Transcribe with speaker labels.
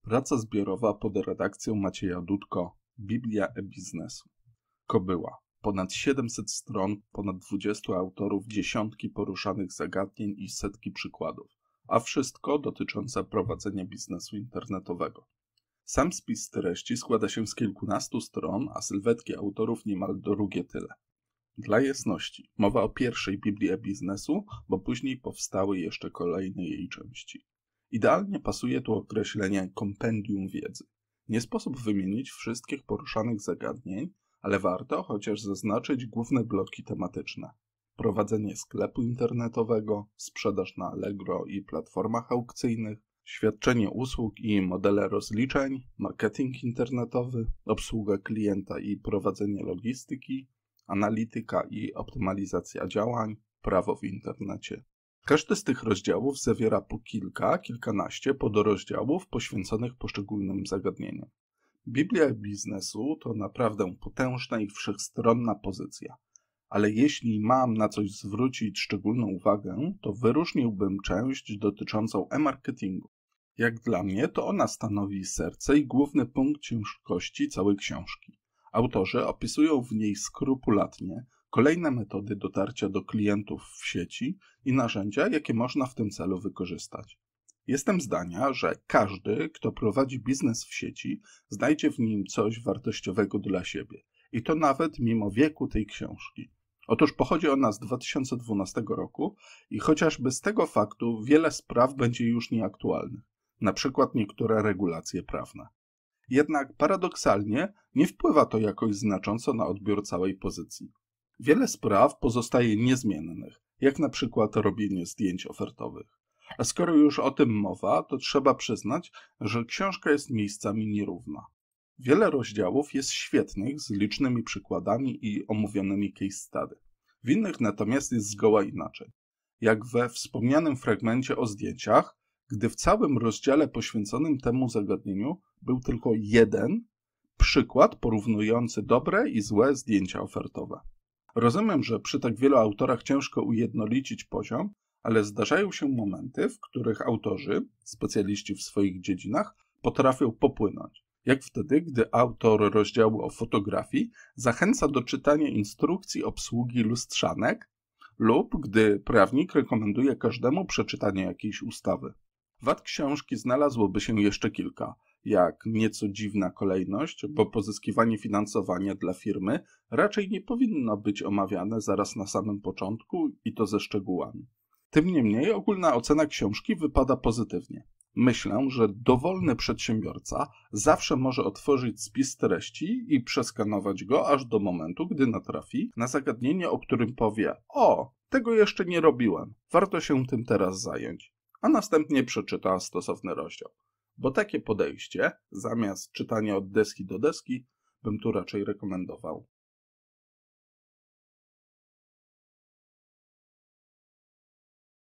Speaker 1: Praca zbiorowa pod redakcją Macieja Dudko, Biblia e-biznesu. Kobyła. Ponad 700 stron, ponad 20 autorów, dziesiątki poruszanych zagadnień i setki przykładów, a wszystko dotyczące prowadzenia biznesu internetowego. Sam spis treści składa się z kilkunastu stron, a sylwetki autorów niemal drugie tyle. Dla jasności, mowa o pierwszej Biblii e-biznesu, bo później powstały jeszcze kolejne jej części. Idealnie pasuje tu określenie kompendium wiedzy. Nie sposób wymienić wszystkich poruszanych zagadnień, ale warto chociaż zaznaczyć główne bloki tematyczne. Prowadzenie sklepu internetowego, sprzedaż na Allegro i platformach aukcyjnych, świadczenie usług i modele rozliczeń, marketing internetowy, obsługa klienta i prowadzenie logistyki, analityka i optymalizacja działań, prawo w internecie. Każdy z tych rozdziałów zawiera po kilkanaście podrozdziałów poświęconych poszczególnym zagadnieniom. Biblia biznesu to naprawdę potężna i wszechstronna pozycja, ale jeśli mam na coś zwrócić szczególną uwagę, to wyróżniłbym część dotyczącą e-marketingu. Jak dla mnie, to ona stanowi serce i główny punkt ciężkości całej książki. Autorzy opisują w niej skrupulatnie kolejne metody dotarcia do klientów w sieci i narzędzia, jakie można w tym celu wykorzystać. Jestem zdania, że każdy, kto prowadzi biznes w sieci, znajdzie w nim coś wartościowego dla siebie. I to nawet mimo wieku tej książki. Otóż pochodzi ona z 2012 roku i chociażby z tego faktu wiele spraw będzie już nieaktualnych. Na przykład niektóre regulacje prawne. Jednak paradoksalnie nie wpływa to jakoś znacząco na odbiór całej pozycji. Wiele spraw pozostaje niezmiennych, jak na przykład robienie zdjęć ofertowych. A skoro już o tym mowa, to trzeba przyznać, że książka jest miejscami nierówna. Wiele rozdziałów jest świetnych, z licznymi przykładami i omówionymi case study. W innych natomiast jest zgoła inaczej. Jak we wspomnianym fragmencie o zdjęciach, gdy w całym rozdziale poświęconym temu zagadnieniu był tylko jeden przykład porównujący dobre i złe zdjęcia ofertowe. Rozumiem, że przy tak wielu autorach ciężko ujednolicić poziom, ale zdarzają się momenty, w których autorzy, specjaliści w swoich dziedzinach, potrafią popłynąć. Jak wtedy, gdy autor rozdziału o fotografii zachęca do czytania instrukcji obsługi lustrzanek lub gdy prawnik rekomenduje każdemu przeczytanie jakiejś ustawy. Wad książki znalazłoby się jeszcze kilka, jak nieco dziwna kolejność, bo pozyskiwanie finansowania dla firmy raczej nie powinno być omawiane zaraz na samym początku i to ze szczegółami. Tym niemniej ogólna ocena książki wypada pozytywnie. Myślę, że dowolny przedsiębiorca zawsze może otworzyć spis treści i przeskanować go aż do momentu, gdy natrafi na zagadnienie, o którym powie: o, tego jeszcze nie robiłem, warto się tym teraz zająć, a następnie przeczyta stosowny rozdział. Bo takie podejście, zamiast czytania od deski do deski, bym tu raczej rekomendował.